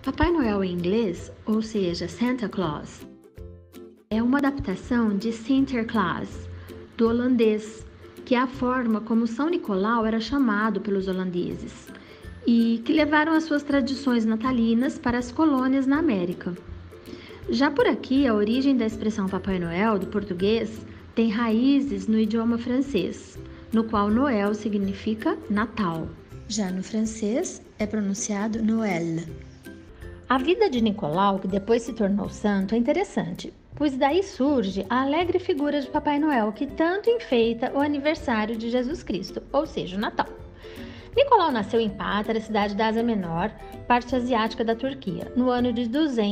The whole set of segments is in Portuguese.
Papai Noel em inglês, ou seja, Santa Claus, é uma adaptação de Sinterklaas, do holandês, que é a forma como São Nicolau era chamado pelos holandeses, e que levaram as suas tradições natalinas para as colônias na América. Já por aqui, a origem da expressão Papai Noel, do português, tem raízes no idioma francês, no qual Noel significa Natal. Já no francês, é pronunciado Noël. A vida de Nicolau, que depois se tornou santo, é interessante, pois daí surge a alegre figura de Papai Noel que tanto enfeita o aniversário de Jesus Cristo, ou seja, o Natal. Nicolau nasceu em Pátara, cidade da Ásia Menor, parte asiática da Turquia, no ano de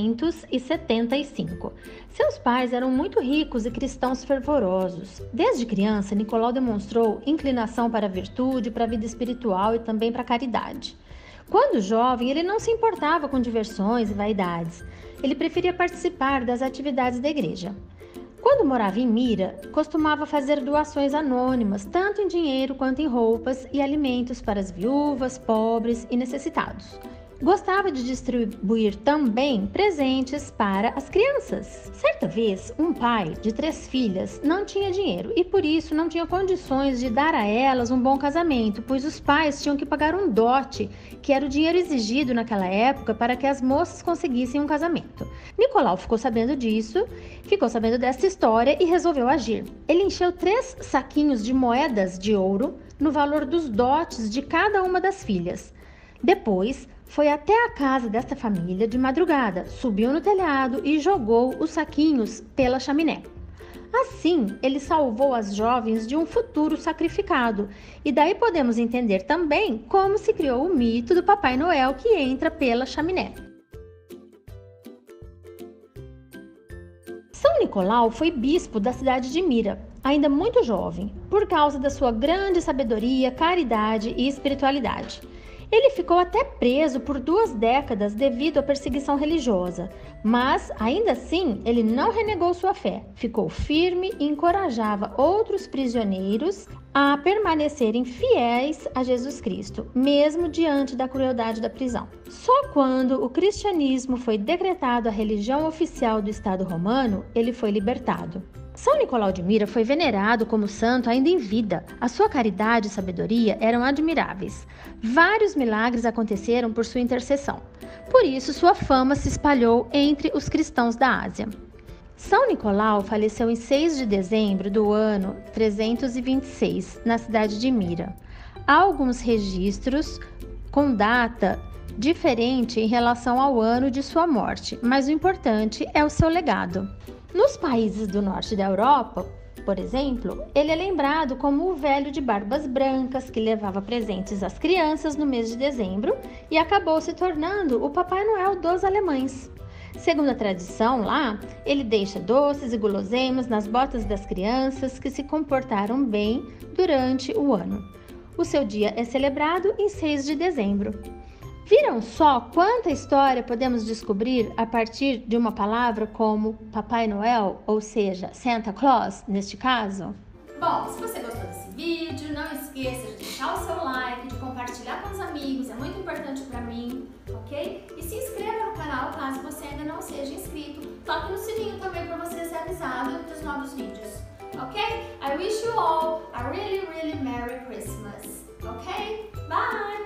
275. Seus pais eram muito ricos e cristãos fervorosos. Desde criança, Nicolau demonstrou inclinação para a virtude, para a vida espiritual e também para a caridade. Quando jovem, ele não se importava com diversões e vaidades. Ele preferia participar das atividades da igreja. Quando morava em Mira, costumava fazer doações anônimas, tanto em dinheiro quanto em roupas e alimentos para as viúvas, pobres e necessitados. Gostava de distribuir também presentes para as crianças. Certa vez, um pai de 3 filhas não tinha dinheiro e por isso não tinha condições de dar a elas um bom casamento, pois os pais tinham que pagar um dote, que era o dinheiro exigido naquela época para que as moças conseguissem um casamento. Nicolau ficou sabendo dessa história e resolveu agir. Ele encheu 3 saquinhos de moedas de ouro no valor dos dotes de cada uma das filhas. Depois, foi até a casa desta família de madrugada, subiu no telhado e jogou os saquinhos pela chaminé. Assim, ele salvou as jovens de um futuro sacrificado. E daí podemos entender também como se criou o mito do Papai Noel que entra pela chaminé. São Nicolau foi bispo da cidade de Mira, ainda muito jovem, por causa da sua grande sabedoria, caridade e espiritualidade. Ele ficou até preso por 2 décadas devido à perseguição religiosa, mas ainda assim ele não renegou sua fé, ficou firme e encorajava outros prisioneiros a permanecerem fiéis a Jesus Cristo, mesmo diante da crueldade da prisão. Só quando o cristianismo foi decretado a religião oficial do Estado romano, ele foi libertado. São Nicolau de Mira foi venerado como santo ainda em vida. A sua caridade e sabedoria eram admiráveis. Vários milagres aconteceram por sua intercessão. Por isso, sua fama se espalhou entre os cristãos da Ásia. São Nicolau faleceu em 6 de dezembro do ano 326, na cidade de Mira. Há alguns registros com data diferente em relação ao ano de sua morte, mas o importante é o seu legado. Nos países do norte da Europa, por exemplo, ele é lembrado como o velho de barbas brancas que levava presentes às crianças no mês de dezembro e acabou se tornando o Papai Noel dos alemães. Segundo a tradição lá, ele deixa doces e guloseimas nas botas das crianças que se comportaram bem durante o ano. O seu dia é celebrado em 6 de dezembro. Viram só quanta história podemos descobrir a partir de uma palavra como Papai Noel, ou seja, Santa Claus, neste caso? Bom, se você gostou desse vídeo, não esqueça de deixar o seu like, de compartilhar com os amigos, é muito importante para mim, ok? E se inscreva no canal caso você ainda não seja inscrito. Toque no sininho também para você ser avisado dos novos vídeos, ok? I wish you all a really, really Merry Christmas, ok? Bye!